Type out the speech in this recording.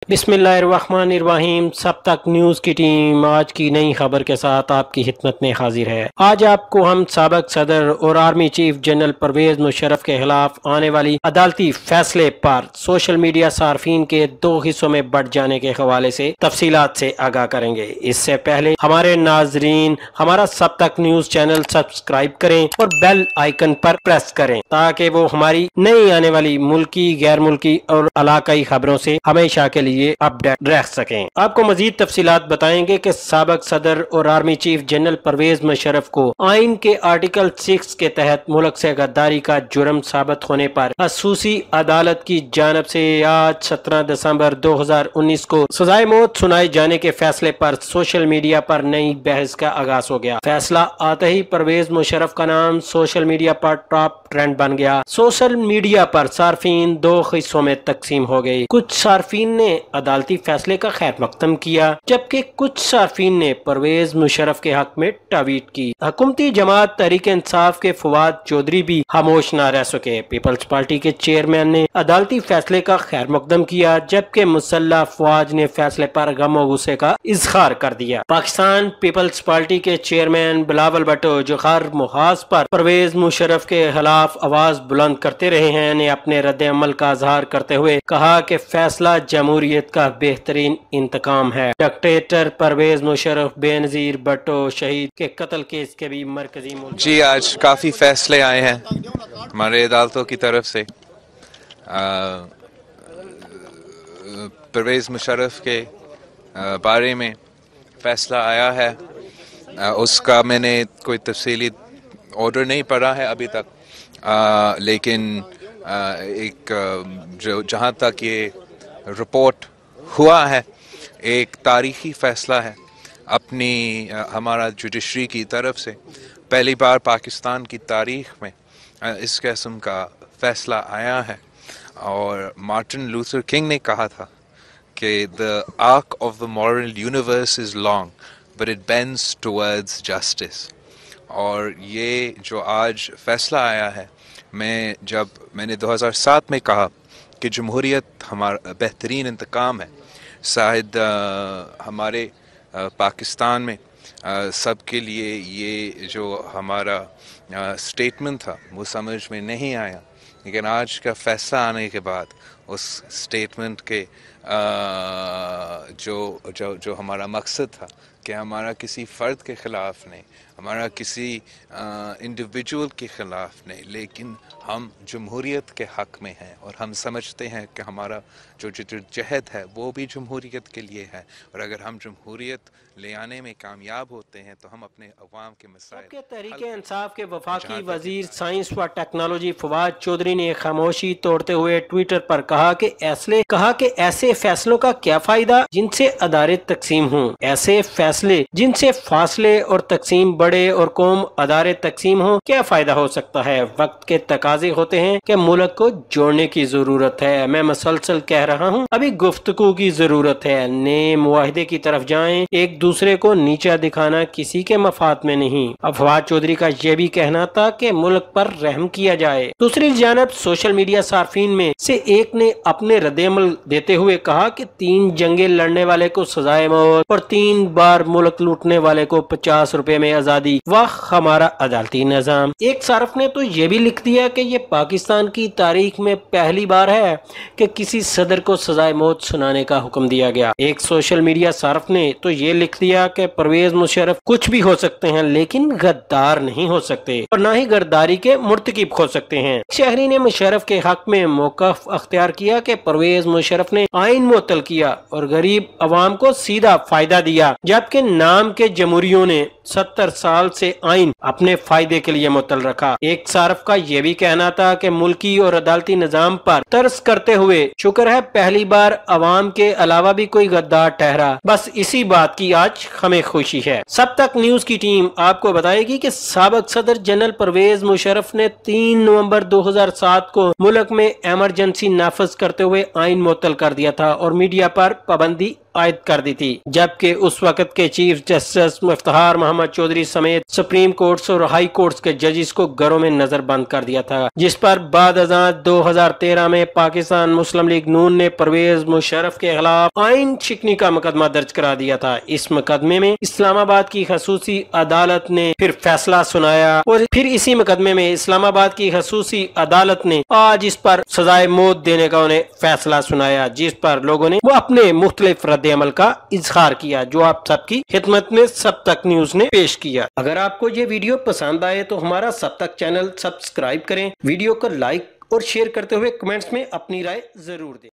बिस्मिल्लाहिर्रहमानिर्रहीम। सब तक न्यूज़ की टीम आज की नई खबर के साथ आपकी खिदमत में हाजिर है। आज आपको हम साबिक सदर और army chief general Pervez Musharraf के खिलाफ आने वाली अदालती फैसले पर सोशल मीडिया सार्फिन के दो हिस्सों में बढ़ जाने के हवाले से तफसीलात से आगाह करेंगे। इससे पहले हमारे नाजरीन हमारा सब तक न्यूज़ चैनल सब्सक्राइब करें और बेल आइकन पर प्रेस करें ताकि वो हमारी नई आने वाली मुल्की, गैर मुल्की और इलाकाई खबरों से हमेशा के लिए अपडेट रह सकें। आपको मजीद तफसीलात बताएंगे कि साबिक सदर और army chief general Pervez Musharraf को आइन के आर्टिकल 6 के तहत मुल्क से गद्दारी का जुर्म साबित होने पर खसूसी अदालत की जानब से आज 17 दिसंबर 2019 को सजाए मौत सुनाए जाने के फैसले पर सोशल मीडिया पर नई बहस का आगाज हो गया। फैसला आते ही परवेज मुशर्रफ का नाम सोशल मीडिया पर टॉप ट्रेंड बन गया। सोशल मीडिया पर सार्फिन दो हिस्सों में तकसीम हो गई। कुछ सार्फिन ने अदालती फैसले का खैर मकदम किया, जबकि कुछ सार्फिन ने परवेज मुशर्रफ के हक में ट्वीट की। हुकूमती जमात तहरीक इंसाफ के फवाद चौधरी भी खामोश न रह सके। पीपल्स पार्टी के चेयरमैन ने अदालती फैसले का खैर मकदम किया, जबकि मुसल्ला अफवाज ने फैसले पर गम और गुस्से का इजहार कर दिया। पाकिस्तान पीपल्स पार्टी के चेयरमैन बिलावल भुट्टो जो हर मुहाज पर परवेज मुशर्रफ के खिलाफ आवाज बुलंद करते रहे हैं, ने अपने रद्द अमल का इजहार करते हुए कहा कि फैसला जमहूरियत का बेहतरीन इंतकाम है। डिक्टेटर परवेज मुशर्रफ बेनजीर भुट्टो शहीद के कत्ल केस के भी मरकजी जी आज काफ़ी फैसले आए हैं हमारे अदालतों की तरफ से। परवेज मुशर्रफ के बारे में फैसला आया है, उसका मैंने कोई तफसीली ऑर्डर नहीं पढ़ा है अभी तक, लेकिन जो जहाँ तक ये रिपोर्ट हुआ है एक तारीखी फ़ैसला है अपनी हमारा जुडिशरी की तरफ से। पहली बार पाकिस्तान की तारीख में इस किस्म का फ़ैसला आया है। और मार्टिन लूथर किंग ने कहा था कि the arc of the moral universe is long but it bends towards justice. और ये जो आज फ़ैसला आया है, मैंने 2007 में कहा कि जमहूरियत हमारा बेहतरीन इंतकाम है, शायद हमारे पाकिस्तान में सब के लिए ये जो हमारा स्टेटमेंट था वो समझ में नहीं आया, लेकिन आज का फैसला आने के बाद उस स्टेटमेंट के जो हमारा मकसद था कि हमारा किसी फ़र्द के ख़िलाफ़ नहीं, हमारा किसी इंडिविजुअल के ख़िलाफ़ नहीं, लेकिन हम जमहूरियत के हक़ में हैं और हम समझते हैं कि हमारा जो जहद है वो भी जमहूरियत के लिए है। और अगर हम जमहूरियत ले आने में कामयाब होते हैं तो हम अपने अवाम के मसाइल के तहरीक इंसाफ के वफाकी वजीर साइंस व टेक्नोलॉजी फवाद चौधरी ने खामोशी तोड़ते हुए ट्विटर पर कहा कि ऐसे फैसलों का क्या फ़ायदा जिनसे अदारे तकसीम हों, ऐसे फैसले जिनसे फासले और तकसीम बढ़े और कौम अदारे तकसीम हो, क्या फ़ायदा हो सकता है। वक्त के तकाजे होते हैं कि मुल्क को जोड़ने की ज़रूरत है। मैं मसलसल कह रहा हूँ, अभी गुफ्तगू की ज़रूरत है। नए मुआहदे की तरफ जाएं, एक दूसरे को नीचा दिखाना किसी के मफाद में नहीं। फवाद चौधरी का यह भी कहना था कि मुल्क पर रहम किया जाए। दूसरी जानब सोशल मीडिया सार्फिन में से एक ने अपने रद्द-ए-अमल देते हुए कहा कि 3 जंगे लड़ने वाले को सजाए मौत और 3 बार मुल्क लूटने वाले को 50 रुपए में आजादी, वाह हमारा अदालती निजाम। एक सार्फ ने तो ये भी लिख दिया कि ये पाकिस्तान की तारीख में पहली बार है कि किसी सदर को सजाए मौत सुनाने का हुक्म दिया गया। एक सोशल मीडिया सार्फ ने तो ये लिख दिया कि परवेज मुशर्रफ कुछ भी हो सकते हैं लेकिन गद्दार नहीं हो सकते और न ही गद्दारी के मुर्तकिब हो सकते हैं। शहरी ने मुशर्रफ के हक में मौक़िफ़ अख्तियार किया कि परवेज मुशर्रफ ने आइन मुअत्तल किया और गरीब अवाम को सीधा फायदा दिया, जबकि नाम के जमहूरियों ने 70 साल से आइन अपने फायदे के लिए मुअत्तल रखा। एक सार्फ का यह भी कहना था कि मुल्की और अदालती निजाम पर तरस करते हुए शुक्र है पहली बार अवाम के अलावा भी कोई गद्दार ठहरा, बस इसी बात की आज हमें खुशी है। सब तक न्यूज की टीम आपको बताएगी कि साबिक सदर जनरल परवेज मुशर्रफ ने 3 नवंबर 2007 को मुल्क में इमरजेंसी नाफिज करते हुए आइन मुअत्तल कर दिया था और मीडिया पर पाबंदी عائد کر دی تھی، جبکہ اس وقت کے چیف جسٹس مفتخار محمد چودھری سمیت سپریم کورٹس اور ہائی کورٹس کے ججز کو گھروں میں نظر بند کر دیا تھا، جس پر بعد ازاں 2013 میں پاکستان مسلم لیگ نون نے پرویز مشرف کے خلاف آئین شکنی کا مقدمہ درج کرا دیا تھا۔ اس مقدمے میں اسلام آباد کی خصوصی عدالت نے پھر فیصلہ سنایا اور پھر اسی مقدمے میں اسلام آباد کی خصوصی عدالت نے آج اس پر سزائے موت دینے کا انہیں فیصلہ سنایا، جس پر لوگوں نے وہ اپنے مختلف رد عمل کا اظہار کیا، جو آپ سب کی خدمت میں سب تک نیوز نے پیش کیا۔ اگر آپ کو یہ ویڈیو پسند آئے تو ہمارا سب تک چینل سبسکرائب کریں، ویڈیو کو لائک اور شیئر کرتے ہوئے کمنٹس میں اپنی رائے ضرور دیں۔